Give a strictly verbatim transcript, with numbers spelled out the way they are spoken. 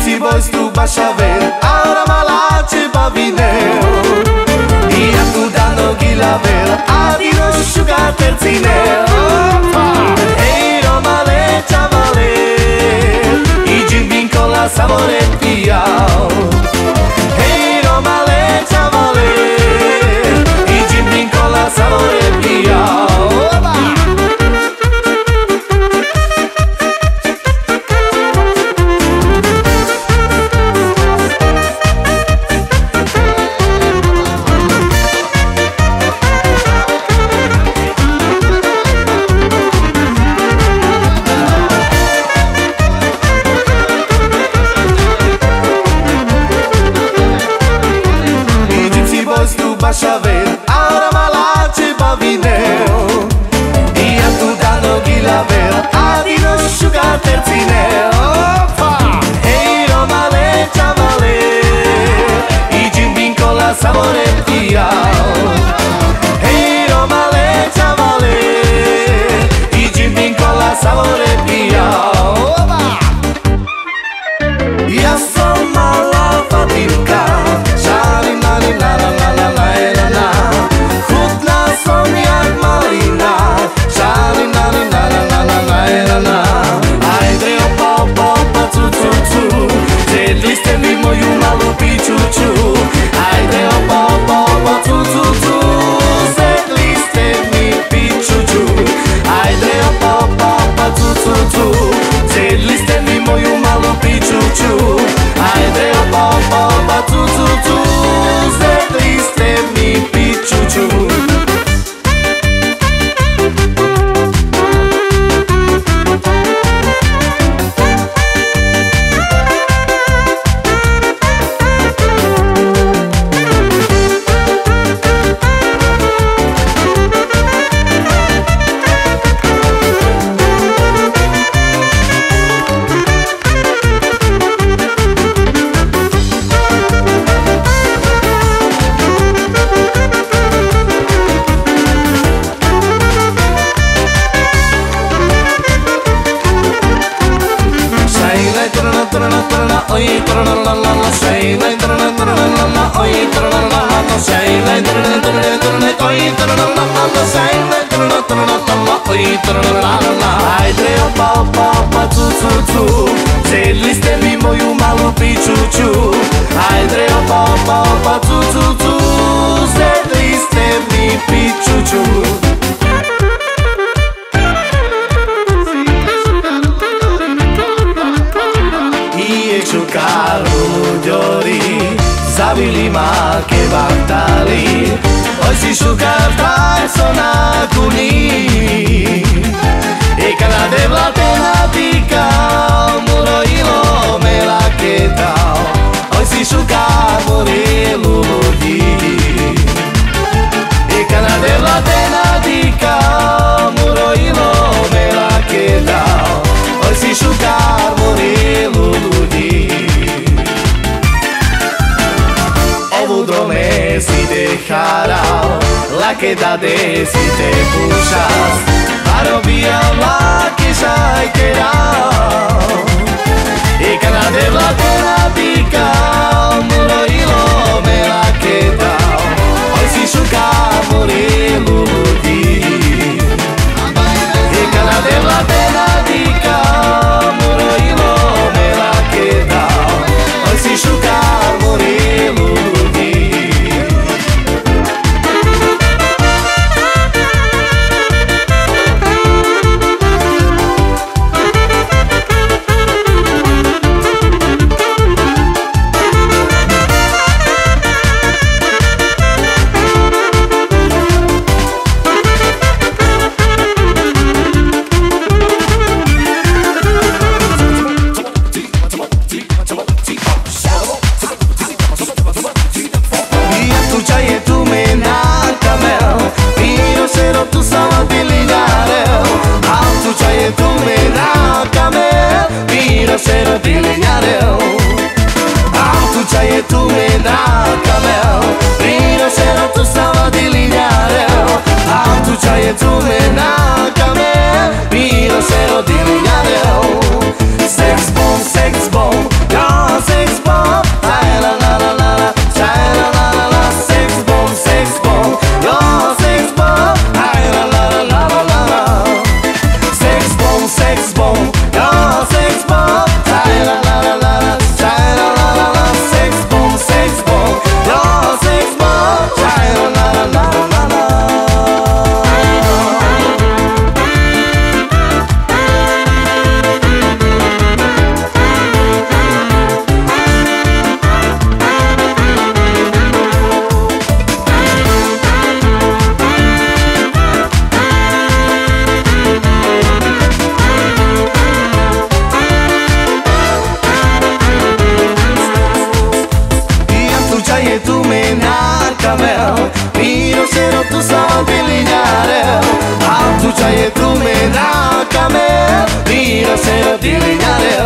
Gipsy boys tu vas a ver, ahora malache va vineo. Y a tu dando gila ver, adino sugar tercineo. Hey romale chavale, y Jim con la sabore piao. Hey romale chavale, y Jim con la sabore piao. Vas a ver, ahora malache va vineo. Y a tu dando gila ver, adino sugar tercineo. Hey romale chavale, y Jim con la sabore piao. Hey romale chavale, y Jim con la sabore piao. Y asoma la fatica, shari mani la la la la la. Ai treo pau pau pa tu tu tu, zedliste mi moju malu pičuču. Ai treo pau pau pa tu tu tu, zedliste mi pičuču. Zabili ma che battali, poi si sciucarta e sona cuni. E cana de la tenatica, muro ilo me la cheta, poi si sciucar muri ludi. E cana de la tenatica, muro ilo me la cheta, poi si sciucar muri ludi. Drome si dejará, la quedade si te pushas, para obviar la que ya queda. Y cada de la tenatica, muro hilo me la queda, hoy si shuka morir ludi. Y cada de la tenatica, muro hilo me la queda, hoy si shuka morir ludi. Sera di legnare, tu c'hai e tu me da camel, prima sera tu stava di legnare, tu c'hai e tu me da camel, prima sera di legnare, sex bomb, sex bomb, dilignare